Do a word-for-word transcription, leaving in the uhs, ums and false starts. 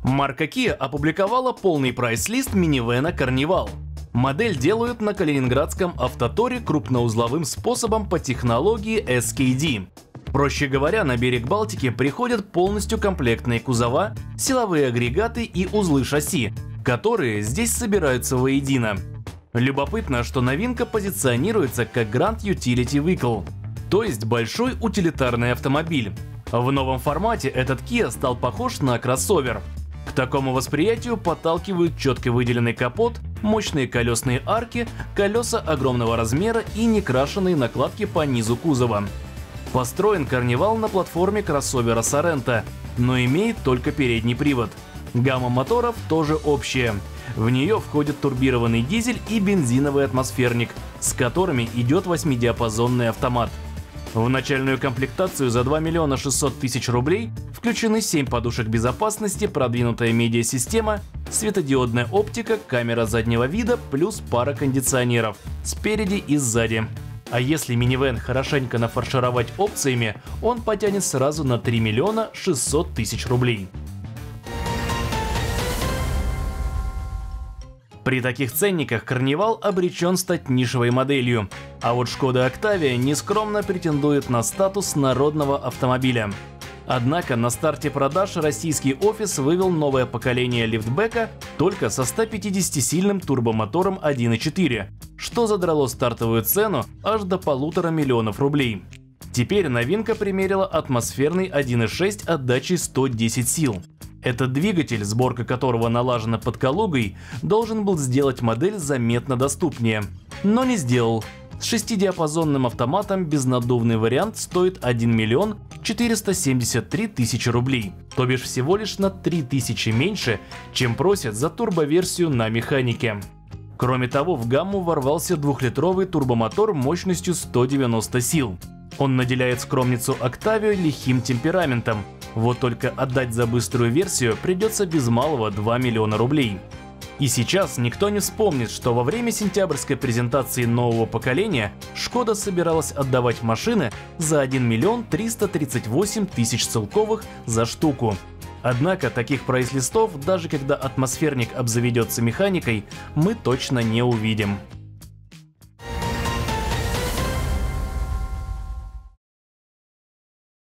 Марка Kia опубликовала полный прайс-лист минивэна Carnival. Модель делают на калининградском автоторе крупноузловым способом по технологии эс кей ди. Проще говоря, на берег Балтики приходят полностью комплектные кузова, силовые агрегаты и узлы шасси, которые здесь собираются воедино. Любопытно, что новинка позиционируется как Grand Utility Vehicle, то есть большой утилитарный автомобиль. В новом формате этот Kia стал похож на кроссовер. К такому восприятию подталкивают четко выделенный капот, мощные колесные арки, колеса огромного размера и некрашенные накладки по низу кузова. Построен Carnival на платформе кроссовера Sorento, но имеет только передний привод. Гамма моторов тоже общая. В нее входит турбированный дизель и бензиновый атмосферник, с которыми идет восьмидиапазонный автомат. В начальную комплектацию за два миллиона шестьсот тысяч рублей включены семь подушек безопасности, продвинутая медиасистема, светодиодная оптика, камера заднего вида плюс пара кондиционеров спереди и сзади. А если минивэн хорошенько нафаршировать опциями, он потянет сразу на три миллиона шестьсот тысяч рублей. При таких ценниках Carnival обречен стать нишевой моделью, а вот Skoda Octavia нескромно претендует на статус народного автомобиля. Однако на старте продаж российский офис вывел новое поколение лифтбека только со ста пятидесятисильным турбомотором один и четыре, что задрало стартовую цену аж до полутора миллионов рублей. Теперь новинка примерила атмосферный один и шесть отдачей сто десять сил. Этот двигатель, сборка которого налажена под Калугой, должен был сделать модель заметно доступнее, но не сделал. С шестидиапазонным автоматом безнаддувный вариант стоит один миллион четыреста семьдесят три тысячи рублей, то бишь всего лишь на три тысячи меньше, чем просят за турбоверсию на механике. Кроме того, в гамму ворвался двухлитровый турбомотор мощностью сто девяносто сил. Он наделяет скромницу Octavia лихим темпераментом, вот только отдать за быструю версию придется без малого два миллиона рублей. И сейчас никто не вспомнит, что во время сентябрьской презентации нового поколения Шкода собиралась отдавать машины за один миллион триста тридцать восемь тысяч целковых за штуку. Однако таких прайс-листов, даже когда атмосферник обзаведется механикой, мы точно не увидим.